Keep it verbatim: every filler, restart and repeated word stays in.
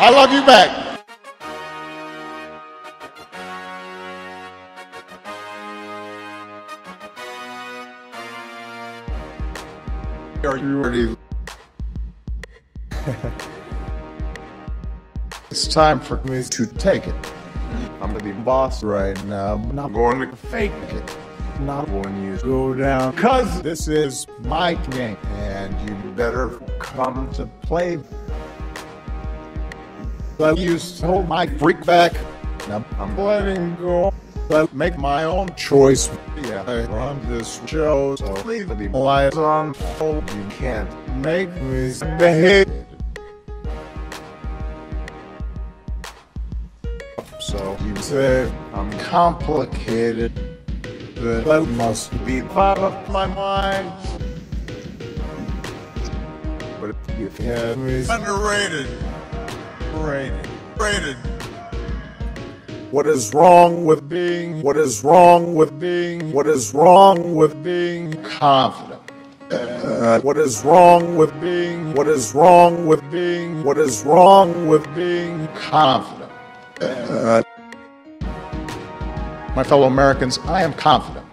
I love you back. Are you ready? It's time for me to take it. I'm the boss right now. I'm not going to fake it. I'm not going to go down. Cause this is my game. And you better come to play. I used to hold my freak back. Now I'm letting go. I make my own choice. Yeah, I run this show, so leave the lights on. Oh, you can't make me behave. So you say I'm complicated. That must be part of my mind. But if you have me underrated, rated, rated. What is wrong with being, what is wrong with being, what is wrong with being confident? Uh, what is wrong with being, what is wrong with being, what is wrong with being confident? Uh, my fellow Americans, I am confident.